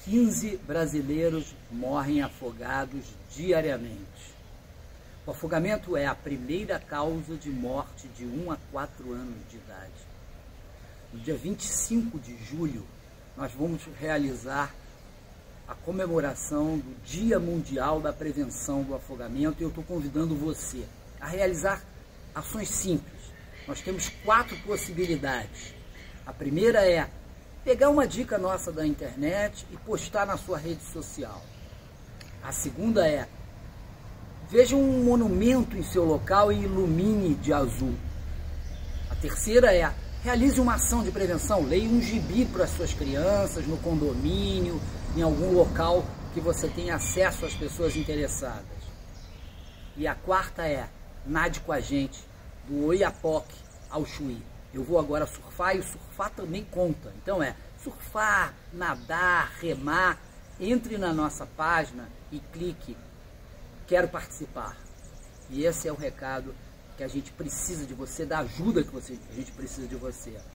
15 brasileiros morrem afogados diariamente. O afogamento é a primeira causa de morte de 1 a 4 anos de idade. No dia 25 de julho, nós vamos realizar a comemoração do Dia Mundial da Prevenção do Afogamento, e eu estou convidando você a realizar ações simples. Nós temos 4 possibilidades. A primeira é pegar uma dica nossa da internet e postar na sua rede social. A segunda é: veja um monumento em seu local e ilumine de azul. A terceira é: realize uma ação de prevenção, leia um gibi para as suas crianças, no condomínio, em algum local que você tenha acesso às pessoas interessadas. E a quarta é: nade com a gente, do Oiapoque ao Chuí. Eu vou agora surfar, e o surfar também conta. Então surfar, nadar, remar. Entre na nossa página e clique "Quero participar". E esse é o recado que a gente precisa de você, da ajuda que a gente precisa de você.